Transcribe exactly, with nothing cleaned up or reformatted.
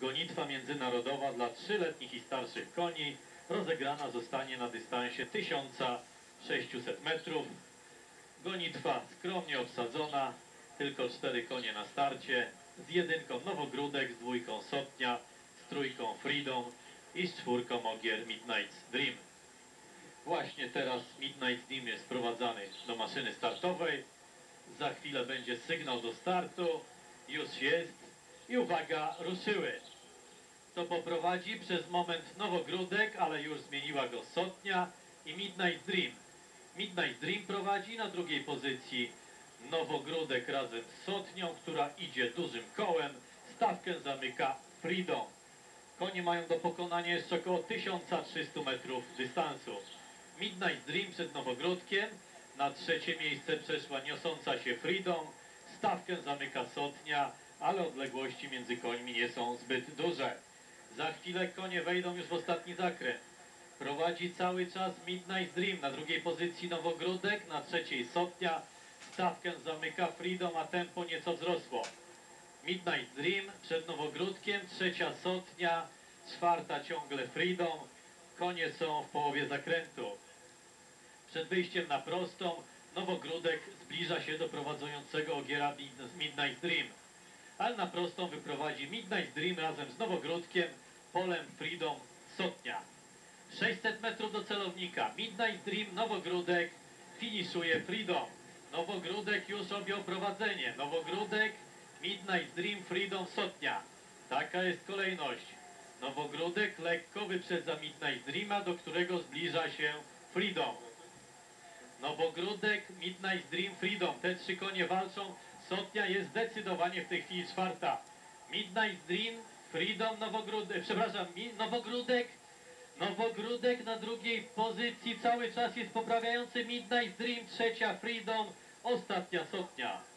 Gonitwa międzynarodowa dla trzyletnich i starszych koni rozegrana zostanie na dystansie tysiąc sześćset metrów. Gonitwa skromnie obsadzona, tylko cztery konie na starcie, z jedynką Nowogródek, z dwójką Sotnia, z trójką Freedom i z czwórką Ogier Midnight Dream. Właśnie teraz Midnight Dream jest wprowadzany do maszyny startowej. Za chwilę będzie sygnał do startu. Już jest. I uwaga, ruszyły. To poprowadzi przez moment Nowogródek, ale już zmieniła go Sotnia i Midnight Dream. Midnight Dream prowadzi, na drugiej pozycji Nowogródek razem z Sotnią, która idzie dużym kołem. Stawkę zamyka Freedom. Konie mają do pokonania jeszcze około tysiąc trzysta metrów dystansu. Midnight Dream przed Nowogródkiem. Na trzecie miejsce przeszła niosąca się Freedom. Stawkę zamyka Sotnia, ale odległości między końmi nie są zbyt duże. Za chwilę konie wejdą już w ostatni zakręt. Prowadzi cały czas Midnight Dream. Na drugiej pozycji Nowogródek, na trzeciej Sotnia. Stawkę zamyka Freedom, a tempo nieco wzrosło. Midnight Dream przed Nowogródkiem, trzecia Sotnia, czwarta ciągle Freedom. Konie są w połowie zakrętu. Przed wyjściem na prostą Nowogródek zbliża się do prowadzącego Ogiera Midnight Dream. Ale na prostą wyprowadzi Midnight Dream razem z Nowogródkiem, polem Freedom, Sotnia. sześćset metrów do celownika. Midnight Dream, Nowogródek, finiszuje Freedom. Nowogródek już objął prowadzenie. Nowogródek, Midnight Dream, Freedom, Sotnia. Taka jest kolejność. Nowogródek lekko wyprzedza Midnight Dreama, do którego zbliża się Freedom. Nowogródek, Midnight Dream, Freedom. Te trzy konie walczą. Sotnia jest zdecydowanie w tej chwili czwarta. Midnight Dream, Freedom, Nowogródek, przepraszam, Nowogródek. Nowogródek na drugiej pozycji cały czas jest poprawiający Midnight Dream, trzecia Freedom, ostatnia Sotnia.